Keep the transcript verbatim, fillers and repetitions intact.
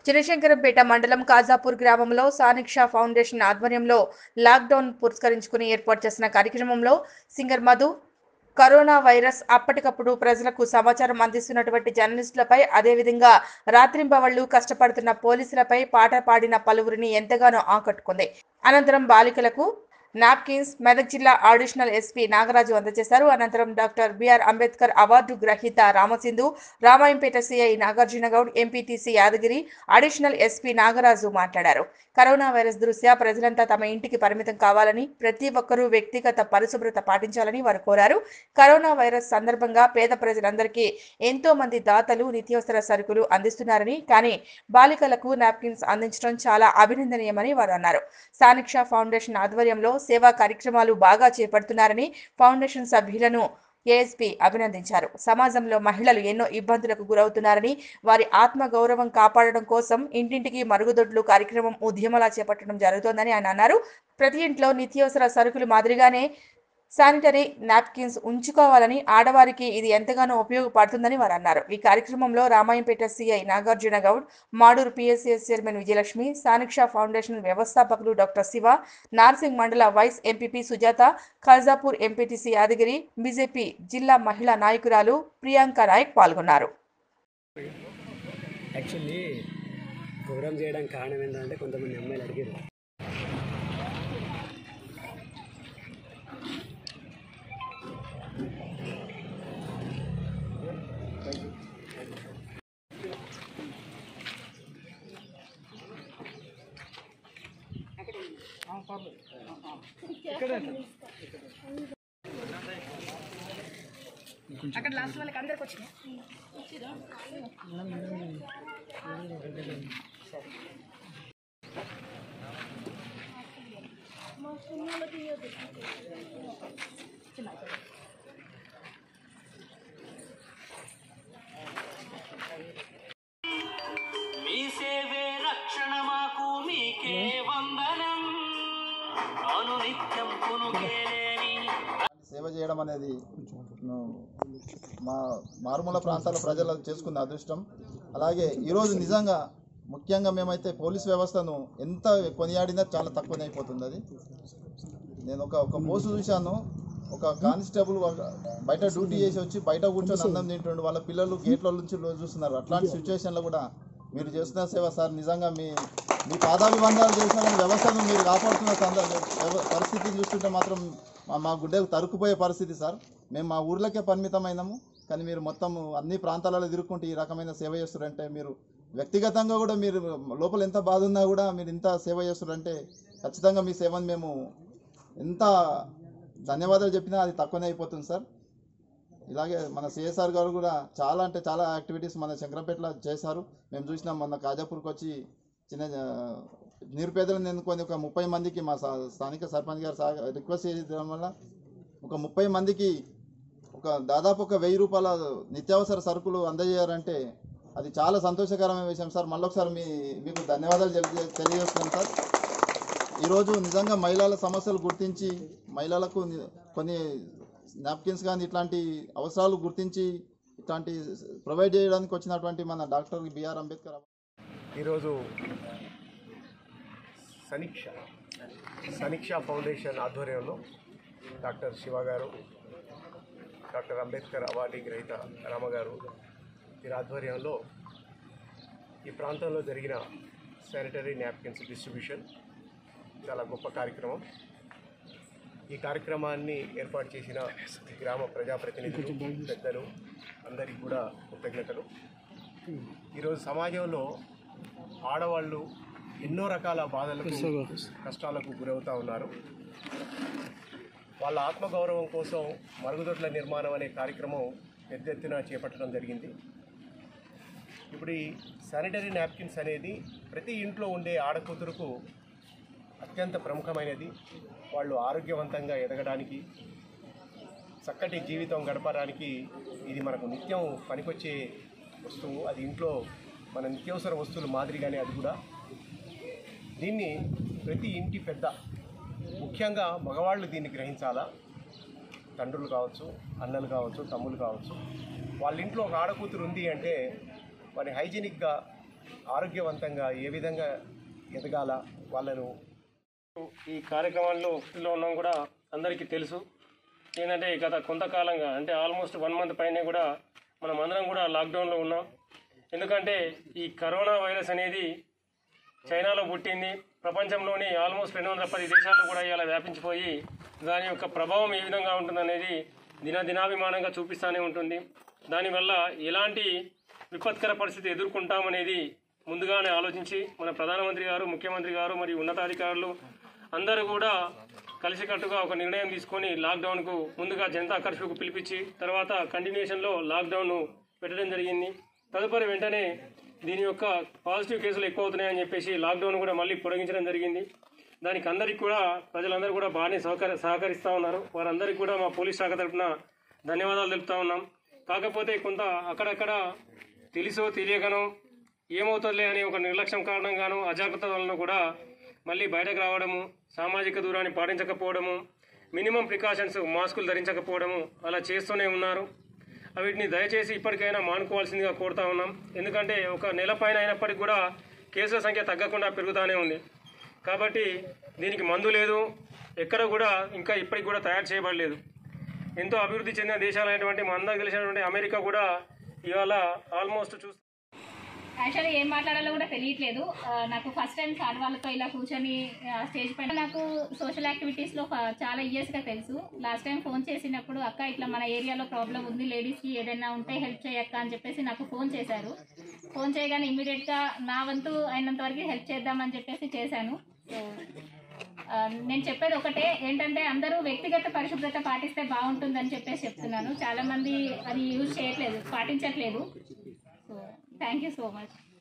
చినశంకరంపేట మండలం కాజాపూర్ గ్రామంలో సానిక్ష ఫౌండేషన్ ఆధ్వర్యంలో లాక్డౌన్ పురస్కరించుకుని ఏర్పాటు చేసిన కార్యక్రమంలో సింగర్ మధు కరోనా వైరస్ అప్పటికప్పుడు ప్రజలకు సమాచారం అందిస్తున్నటువంటి జర్నలిస్టులపై అదేవిధంగా రాత్రింబవళ్లు కష్టపడుతున్న పోలీసులపై పాట పాడిన పలువురిని ఎంతగానో ఆకట్టుకుంది. అనంతరం బాలికలకు నాప్కిన్స్ మెదక్ జిల్లా అడిషనల్ ఎస్పీ నాగరాజు అందజేశారు. అనంతరం డాక్టర్ బిఆర్ అంబేద్కర్ అవార్డు గ్రహీత Ramasindhu, Ramayampet CI Nagarjuna Goud, MPTC Yadagiri, additional SP Nagaraju మాట్లాడారు. కరోనా వైరస్ దృష్ట్యా ప్రజలంతా తమ ఇంటికి పరిమితం కావాలని, ప్రతి ఒక్కరూ వ్యక్తిగత పరిశుభ్రత పాటించాలని వారు కోరారు. కరోనా వైరస్ సందర్భంగా పేద ప్రజలందరికీ ఎంతో మంది దాతలు నిత్యావసర సరుకులు అందిస్తున్నారని, కానీ బాలికలకు నాప్కిన్స్ అందించడం చాలా అభినందనీయమని వారు అన్నారు. సానిక్ష ఫౌండేషన్ ఆధ్వర్యంలో సేవా కార్యక్రమాలు బాగా చేపడుతున్నారని ఫౌండేషన్ సభ్యులను ఏఎస్పీ అభినందించారు. సమాజంలో మహిళలు ఎన్నో ఇబ్బందులకు గురవుతున్నారని, వారి ఆత్మ గౌరవం కాపాడడం కోసం ఇంటింటికి మరుగుదొడ్లు కార్యక్రమం ఉద్యమలా చేపట్టడం జరుగుతోందని ఆయన అన్నారు. ప్రతి ఇంట్లో నిత్యావసర సరుకులు మాదిరిగానే శానిటరీ నాప్కిన్స్ ఉంచుకోవాలని, ఆడవారికి ఇది ఎంతగానో ఉపయోగపడుతుందని వారు అన్నారు. ఈ కార్యక్రమంలో Ramayampet CI Nagarjuna Goud, Maduru PSCS chairman Vijayalakshmi, Saniksha foundation వ్యవస్థాపకులు doctor Shiva, Narsing mandal vice MPP Sujatha, Khajapur MPTC Yadagiri, BJP జిల్లా మహిళా నాయకురాలు ప్రియాంక నాయక్ పాల్గొన్నారు. యాక్చువల్లీ ప్రోగ్రామ్ చేయడానికి కారణం ఏంటంటే కొంతమంది అమ్మాయిలు అడిగారు. అక్కడ లాస్ట్ వాళ్ళకి అందరికి వచ్చినాయి. మీ సేవే రక్షణ మాకు మీకే వందనం అనునిత్యం కొనుగేలేని సేవ చేయడం అనేది మా మారుమూల ప్రాంతాల ప్రజలు చేసుకున్న అదృష్టం. అలాగే ఈరోజు నిజంగా ముఖ్యంగా మేమైతే పోలీస్ వ్యవస్థను ఎంత కొనియాడినా చాలా తక్కువనే అయిపోతుంది. అది నేను ఒక ఒక పోస్ట్ చూశాను. ఒక కానిస్టేబుల్ బయట డ్యూటీ చేసి వచ్చి బయట కూర్చొని అన్నం తింటుండే వాళ్ళ పిల్లలు గేట్ల నుంచి చూస్తున్నారు. అట్లాంటి సిచ్యువేషన్లో కూడా మీరు చేస్తున్న సేవ సార్. నిజంగా మీ మీ పాదాభివందనాలు చేసిన వ్యవస్థను మీరు కాపాడుతున్న పరిస్థితిని చూస్తుంటే మాత్రం మా గుడ్డకు తరుక్కుపోయే పరిస్థితి సార్. మేము మా ఊర్లకే పరిమితమైనాము, కానీ మీరు మొత్తం అన్ని ప్రాంతాలలో తిరుగుకుంటూ ఈ రకమైన సేవ చేస్తారంటే, మీరు వ్యక్తిగతంగా కూడా మీరు లోపల ఎంత బాధ ఉన్నా కూడా మీరు ఇంత సేవ చేస్తారంటే ఖచ్చితంగా మీ సేవను మేము ఎంత ధన్యవాదాలు చెప్పినా అది తక్కువనే అయిపోతుంది సార్. ఇలాగే మన సిఎస్ఆర్ గారు కూడా చాలా అంటే చాలా యాక్టివిటీస్ మన శంకరంపేటలో చేశారు. మేము చూసినాం. మొన్న కాజాపూర్కి వచ్చి చిన్న నిరుపేదలను ఎన్నుకొని ఒక ముప్పై మందికి మా స్థానిక సర్పంచ్ గారు రిక్వెస్ట్ చేయడం వల్ల ఒక ముప్పై మందికి ఒక దాదాపు ఒక వెయ్యి రూపాయల నిత్యావసర సరుకులు అందజేయారంటే అది చాలా సంతోషకరమైన విషయం సార్. మళ్ళొకసారి మీ మీకు ధన్యవాదాలు తెలియజేస్తున్నాం సార్. ఈరోజు నిజంగా మహిళల సమస్యలు గుర్తించి మహిళలకు కొన్ని నాప్కిన్స్ కానీ ఇట్లాంటి అవసరాలు గుర్తించి ఇట్లాంటి ప్రొవైడ్ చేయడానికి వచ్చినటువంటి మన డాక్టర్ బిఆర్ అంబేద్కర్ ఈరోజు సనిక్ష సనిక్ష ఫౌండేషన్ ఆధ్వర్యంలో doctor Shiva garu, doctor Ambedkar award గ్రహీత రామ గారు వీరి ఆధ్వర్యంలో ఈ ప్రాంతంలో జరిగిన శానిటరీ నాప్కిన్స్ డిస్ట్రిబ్యూషన్ చాలా గొప్ప కార్యక్రమం. ఈ కార్యక్రమాన్ని ఏర్పాటు చేసిన గ్రామ ప్రజాప్రతినిధులు, పెద్దలు అందరికీ కూడా కృతజ్ఞతలు. ఈరోజు సమాజంలో ఆడవాళ్ళు ఎన్నో రకాల బాధలకు, కష్టాలకు గురవుతూ ఉన్నారు. వాళ్ళ ఆత్మగౌరవం కోసం మరుగుదొడ్ల నిర్మాణం అనే కార్యక్రమం పెద్ద ఎత్తున చేపట్టడం జరిగింది. ఇప్పుడు ఈ శానిటరీ నాప్కిన్స్ అనేది ప్రతి ఇంట్లో ఉండే ఆడకూతురుకు అత్యంత ప్రముఖమైనది. వాళ్ళు ఆరోగ్యవంతంగా ఎదగడానికి, చక్కటి జీవితం గడపడానికి ఇది మనకు నిత్యం పనికొచ్చే వస్తువు. అది ఇంట్లో మన నిత్యావసర వస్తువులు మాదిరిగానే అది కూడా. దీన్ని ప్రతి ఇంటి పెద్ద, ముఖ్యంగా మగవాళ్ళు దీన్ని గ్రహించాలా. తండ్రులు కావచ్చు, అన్నలు కావచ్చు, తమ్ముళ్ళు కావచ్చు, వాళ్ళ ఇంట్లో ఒక ఆడకూతురు ఉంది అంటే వారి హైజీనిక్గా ఆరోగ్యవంతంగా ఏ విధంగా ఎదగాల వాళ్ళను ఈ కార్యక్రమాల్లో లో ఉన్నాం కూడా అందరికీ తెలుసు. ఏంటంటే గత కొంతకాలంగా అంటే ఆల్మోస్ట్ వన్ మంత్ పైనే కూడా మనం అందరం కూడా లాక్డౌన్లో ఉన్నాం. ఎందుకంటే ఈ కరోనా వైరస్ అనేది చైనాలో పుట్టింది. ప్రపంచంలోని ఆల్మోస్ట్ రెండు వందల పది దేశాల్లో కూడా ఇలా వ్యాపించిపోయి దాని యొక్క ప్రభావం ఏ విధంగా ఉంటుందనేది దినదినాభిమానంగా చూపిస్తూనే ఉంటుంది. దానివల్ల ఎలాంటి విపత్కర పరిస్థితి ఎదుర్కొంటామనేది ముందుగానే ఆలోచించి మన ప్రధానమంత్రి గారు, ముఖ్యమంత్రి గారు మరియు ఉన్నతాధికారులు అందరూ కూడా కలిసికట్టుగా ఒక నిర్ణయం తీసుకొని లాక్డౌన్కు ముందుగా జనతా కర్ఫ్యూకు పిలిపించి తర్వాత కంటిన్యూషన్లో లాక్డౌన్ను పెట్టడం జరిగింది. తదుపరి వెంటనే దీని యొక్క పాజిటివ్ కేసులు ఎక్కువ అవుతున్నాయని చెప్పేసి లాక్డౌన్ కూడా మళ్ళీ పొడిగించడం జరిగింది. దానికి అందరికీ కూడా ప్రజలందరూ కూడా బాగానే సహకరి సహకరిస్తూ ఉన్నారు. వారందరికీ కూడా మా పోలీస్ శాఖ తరఫున ధన్యవాదాలు తెలుపుతా ఉన్నాం. కాకపోతే కొంత అక్కడక్కడ తెలుసో తెలియకనో ఏమవుతుందిలే అనే ఒక నిర్లక్ష్యం కారణంగానూ అజాగ్రత్త వలన కూడా మళ్ళీ బయటకు రావడము, సామాజిక దూరాన్ని పాటించకపోవడము, మినిమం ప్రికాషన్స్ మాస్కులు ధరించకపోవడము అలా చేస్తూనే ఉన్నారు. వీటిని దయచేసి ఇప్పటికైనా మానుకోవాల్సిందిగా కోరుతా ఉన్నాం. ఎందుకంటే ఒక నెల పైన అయినప్పటికీ కూడా కేసుల సంఖ్య తగ్గకుండా పెరుగుతూనే ఉంది. కాబట్టి దీనికి మందు లేదు, ఎక్కడ కూడా ఇంకా ఇప్పటికి కూడా తయారు చేయబడలేదు. ఎంతో అభివృద్ధి చెందిన దేశాలైనటువంటి మన అందరికీ తెలిసినటువంటి అమెరికా కూడా ఇవాళ ఆల్మోస్ట్ చూస్తే యాక్చువల్లీ ఏం మాట్లాడాలో కూడా తెలియట్లేదు. నాకు ఫస్ట్ టైం సార్ వాళ్ళతో ఇలా కూర్చొని స్టేజ్ పైన నాకు సోషల్ యాక్టివిటీస్లో చాలా ఇయర్స్గా తెలుసు. లాస్ట్ టైం ఫోన్ చేసినప్పుడు అక్క ఇట్లా మన ఏరియాలో ప్రాబ్లం ఉంది, లేడీస్కి ఏదైనా ఉంటే హెల్ప్ చేయక్క అని చెప్పేసి నాకు ఫోన్ చేశారు. ఫోన్ చేయగానే ఇమీడియట్గా నా వంతు అయినంత వరకు హెల్ప్ చేద్దామని చెప్పేసి చేశాను. సో నేను చెప్పేది ఒకటే ఏంటంటే అందరూ వ్యక్తిగత పరిశుభ్రత పాటిస్తే బాగుంటుందని చెప్పేసి చెప్తున్నాను. చాలామంది అది యూజ్ చేయట్లేదు, పాటించట్లేదు. So thank you so much.